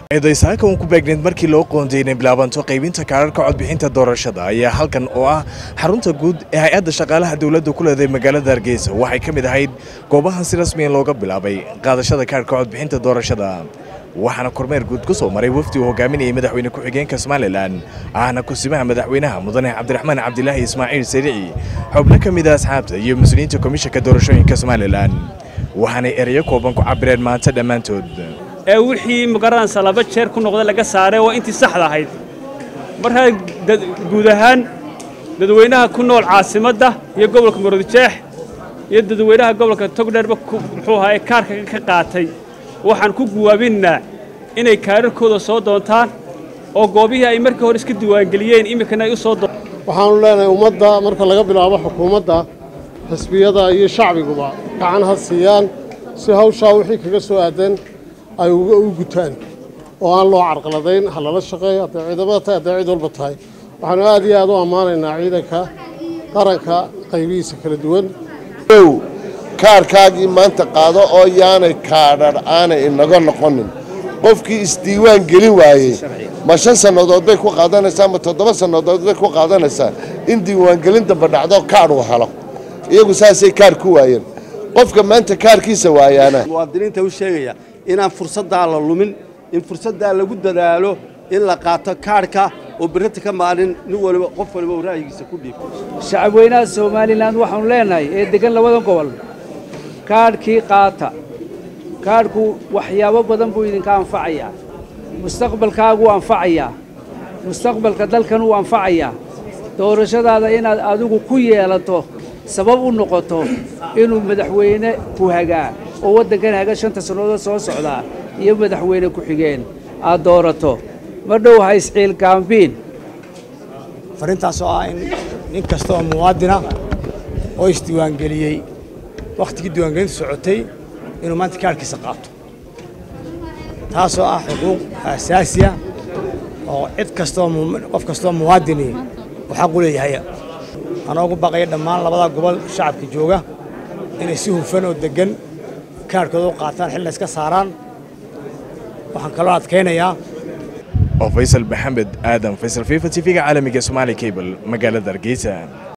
Eedaysaaka uu ku beegneed markii loo qoondeeyay bilaabanto qaybinta kaararka codbixinta doorashada ayaa halkan oo ah xarunta guud ee hay'adda shaqaalaha dawladda ku leedahay magaalada Hargeysa waxay ka mid ahayd goobaha si rasmi ah looga bilaabay qaadashada kaararka codbixinta doorashada waxaana kormeer guud ku soo maray wafdi uu hogaaminayay madaxweyne ku-xigeenka Somaliland ahna kusimaha madaxweynaha mudane Cabdiraxmaan Cabdilaahi Ismaaciil Sariici xubno ka mid ah asxaabta iyo mas'uuliyiinta komishanka doorashooyinka Somaliland waxaana erayo kooban ku cabireen maanta dhamaantood wixii magaranaysa laba jeer ku noqday laga saaray oo intii saxda ahayd marka guud ahaan dadweynaha ku nool caasimadda iyo gobolka Maroodijeex iyo dadweynaha gobolka Togdheerba muxuu ahaa kaarka ka qaatay waxaan ku guwaabinaa inay kaararkooda soo doontaan oo goobihii ay markii hore iska diiwaangeliyeen imikana ay u soo waxaan leenahay ummadda marka laga bilaabo xukuumadda xisbiyada iyo shacbiguba gacan ha siiyaan si hawsha wixii kaga soo aadan ay ugu gutaan oo aan loo carqaladayn halala shaqeeyo ciidamada cid walba tahay waxaan aad iyo aad u amaanaynaa ciidanka qaranka qaybihiisa kala duwan kaarkaagii maanta qaado oo yaanay kaadhar aanay inaga noqonin qofkii isdiiwaan gelin waayey ma 5 sanadood bay ku qaadanaysaa ma 7 sanadood bay ku qaadanaysaa in diiwaangelinta badhacdo kaadh uu helo iyagu saasay kaar ku waayeen qofka maanta kaarkiisa waayaana muwaadiniinta u sheegaya inaan fursadda la lumin in fursadda lagu dadaalo in la qaato kaarka oo birta ka maalin nin waliba qof waliba ra'yigiisa ku dhiib shacabweynaha Soomaaliland waxaan leenahay ee degan labada gobol kaarkii qaata kaarku waxyaabo badan buu idinka anfacaya mustaqbalkaagu anfacaya mustaqbalka dalkan uu anfacaya doorashadaada inaad adigu ku yeelato sabab u noqoto inuu madaxweyne ku hagaa oo wadankan haga 5 sanadood soo socda iyo madaxweyne ku xigeen aad doorato ma dhow hays ciil kaambiin farintaas oo ah in kasta oo muwaadina oo isdiiwaan geliyay waqtigii diiwaangelintu socotay inuu maanta kaarkiisa qaato taas oo ah xuquuq asaasi ah oo cid kasta oo qof kasta oo muwaadini waxa uu leeyahay ana ugu baqay dhammaan labada gobol shacabka jooga inay si hufan oo degan kaarkooda qaataan xil iska saaraan waxaan kala adkeynayaa Faisal Mohamed Adam Faisal FIFA TV caalamiga Somali Cable magaalada Hargeysa.